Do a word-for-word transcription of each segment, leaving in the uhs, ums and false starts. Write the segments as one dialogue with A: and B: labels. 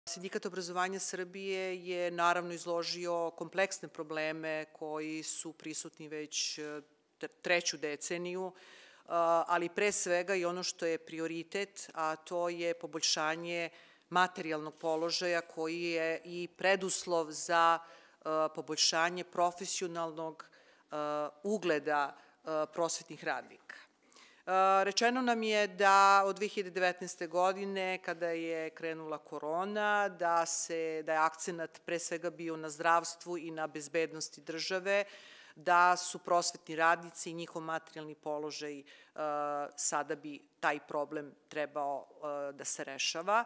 A: Sindikat obrazovanja Srbije je naravno izložio kompleksne probleme koji su prisutni već treću deceniju, ali pre svega i ono što je prioritet, a to je poboljšanje materijalnog položaja koji je i preduslov za poboljšanje profesionalnog ugleda prosvetnih radnika. Rečeno nam je da od dve hiljade devetnaeste. godine, kada je krenula korona, da je akcenat pre svega bio na zdravstvu i na bezbednosti države, da su prosvetni radnici i njihov materijalni položaj, sada bi taj problem trebao da se rešava.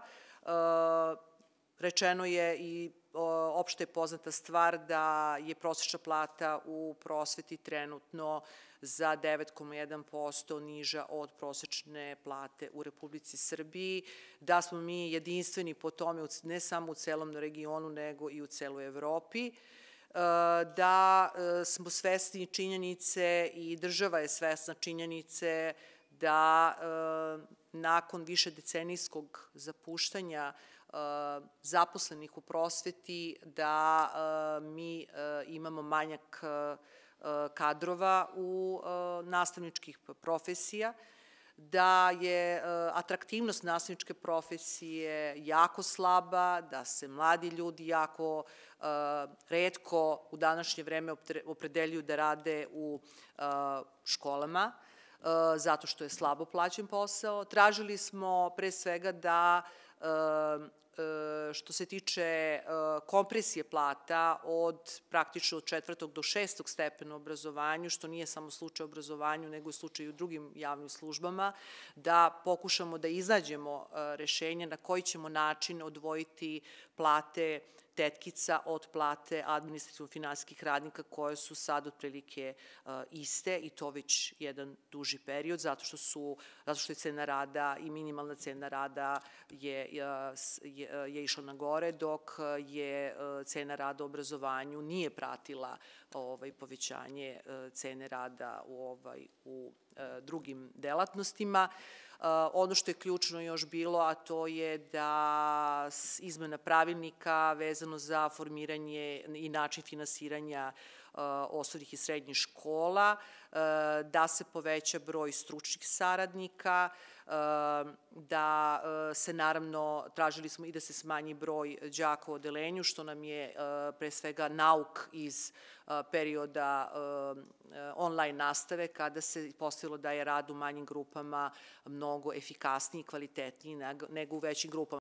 A: Rečeno je i opšte je poznata stvar da je prosečna plata u prosveti trenutno za devet zarez jedan posto niža od prosečne plate u Republici Srbiji, da smo mi jedinstveni po tome ne samo u celom regionu nego i u celoj Evropi, da smo svesni činjenice i država je svesna činjenice da nakon višedecenijskog zapuštanja zaposlenih u prosveti da mi imamo manjak kadrova u nastavničkih profesija, da je atraktivnost nastavničke profesije jako slaba, da se mladi ljudi jako retko u današnje vreme opredeljuju da rade u školama, zato što je slabo plaćen posao. Tražili smo pre svega da što se tiče kompresije plata od praktično od četvrtog do šestog stepena u obrazovanju, što nije samo slučaj u obrazovanju, nego i slučaj i u drugim javnim službama, da pokušamo da iznađemo rešenje na koji ćemo način odvojiti plate tetkica od plate administrativno-finansijskih radnika koje su sad otprilike iste i to već jedan duži period, zato što su, zato što je cena rada i minimalna cena rada je išla na gore, dok je cena rada u obrazovanju nije pratila povećanje cene rada u drugim delatnostima. Ono što je ključno još bilo, a to je da izmena pravilnika vezano za formiranje i način finansiranja osnovnih i srednjih škola, da se poveća broj stručnih saradnika, da se naravno, tražili smo i da se smanji broj đaka u odeljenju, što nam je pre svega nauk iz perioda online nastave, kada se postavilo da je rad u manjim grupama mnogo efikasniji i kvalitetniji nego u većim grupama.